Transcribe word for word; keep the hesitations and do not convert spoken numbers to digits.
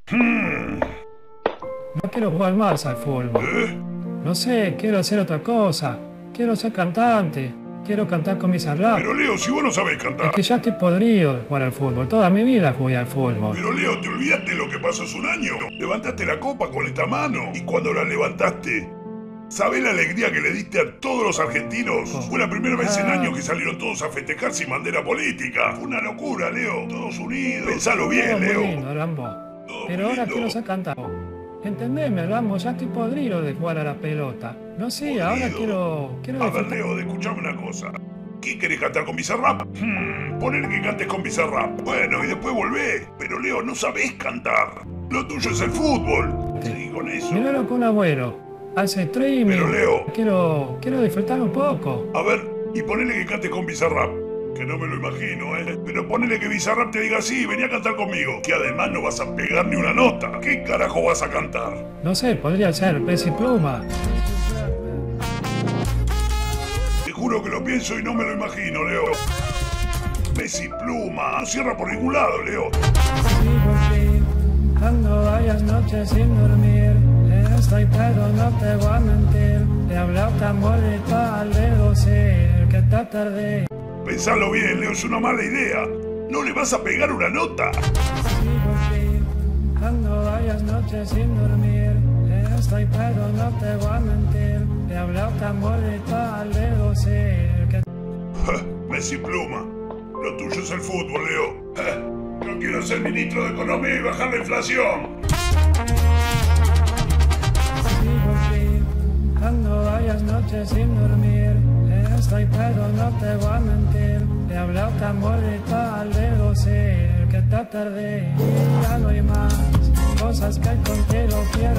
Hmm. No quiero jugar más al fútbol. ¿Eh? No sé, quiero hacer otra cosa. Quiero ser cantante. Quiero cantar con mis rap. Pero Leo, si vos no sabés cantar. Es que ya estoy podrido de jugar al fútbol. Toda mi vida jugué al fútbol. Pero Leo, ¿te olvidaste lo que pasó hace un año? Levantaste la copa con esta mano. Y cuando la levantaste, ¿sabés la alegría que le diste a todos los argentinos? Oh. Fue la primera vez en Ah. años que salieron todos a festejar sin bandera política. Fue una locura, Leo. Todos unidos. Pensalo Todo bien, muy Leo. lindo, Rambo. Todo Pero muy ahora lindo. quiero ser cantante. Entendeme, Rambo, ya estoy podrido de jugar a la pelota. No sé, ahora Podrido. quiero... quiero A ver, disfrutar. Leo, escuchame una cosa. ¿Qué querés cantar con Bizarrap? Hmm, ponele que cantes con Bizarrap. Bueno, y después volvé. Pero Leo, no sabés cantar. Lo tuyo es el fútbol. Seguí con eso. Miralo con abuelo. Hace streaming. Pero, Leo. Quiero... quiero disfrutar un poco. A ver, y ponele que cantes con Bizarrap. Que no me lo imagino, ¿eh? Pero ponele que Bizarrap te diga sí, vení a cantar conmigo. Que además no vas a pegar ni una nota. ¿Qué carajo vas a cantar? No sé, podría ser Pez y Pluma. Te juro que lo pienso y no me lo imagino, Leo. Messi Pluma. No cierra por ningún lado, Leo. Ando varias noches sin dormir. Estoy pero no te voy a mentir. Te hablé tan bonito al deducir que te tardé. Pensalo bien, Leo, es una mala idea. No le vas a pegar una nota. Ando varias noches sin dormir. Estoy pero no te voy a mentir. Te hablé tan bonito al deducir que Messi Pluma. Lo tuyo es el fútbol, Leo. Yo quiero ser ministro de Economía y bajar la inflación. Ando varias noches sin dormir. Estoy pero no te voy a mentir. Te hablé tan bonito al deducir que te tardé y ya no hay más cosas que contigo quiero